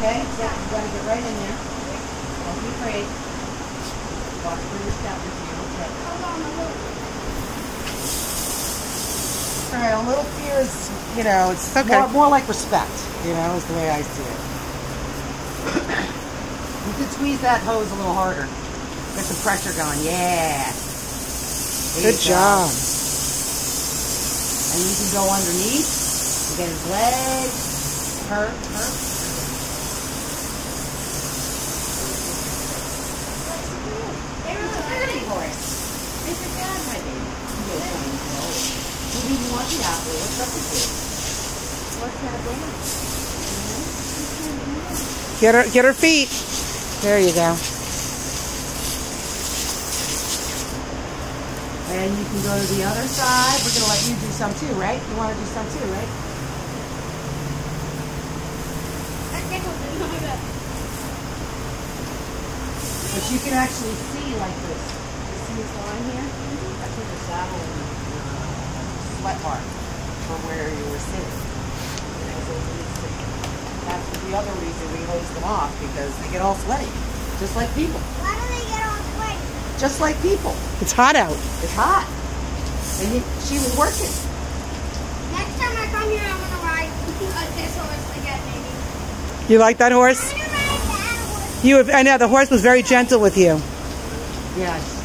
Okay? Yeah, you gotta get right in there. Don't be afraid. Watch where you're stepping to. Okay. Alright, a little fear is, you know, it's more like respect, you know, is the way I see it. You can squeeze that hose a little harder. Get some pressure going. Yeah. Good job. And you can go underneath and get his legs. Hurt. There's a pretty horse. It's a dad, my baby. Who didn't want the apple? What's up with you? What's that doing? Get her feet. There you go. And you can go to the other side. We're going to let you do some too, right? You want to do some too, right? But you can actually see like this. You see this line here? That's where the saddle and the sweat mark for where you were sitting. That's the other reason we hose them off, because they get all sweaty. Just like people. Why do they get all sweaty? Just like people. It's hot out. It's hot. And she was working. Next time I come here, I'm going to ride this horse again, maybe. You like that horse? I'm going to ride that horse. I know, the horse was very gentle with you. Yeah.